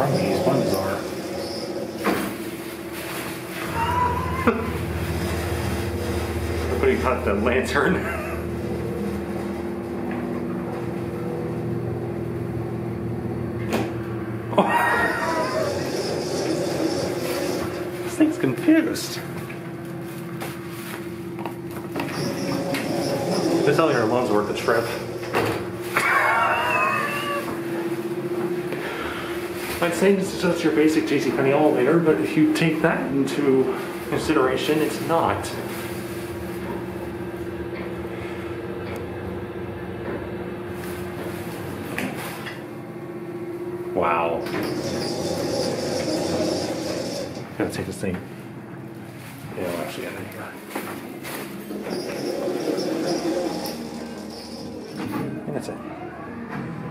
wrong with these buttons are. Putting out the lantern. Oh. This thing's confused. This only alone's worth the trip. I'd say this is just your basic JCPenney elevator, but if you take that into consideration, it's not. Wow. Gotta take this thing. Yeah, I'll actually end it here. I think that's it.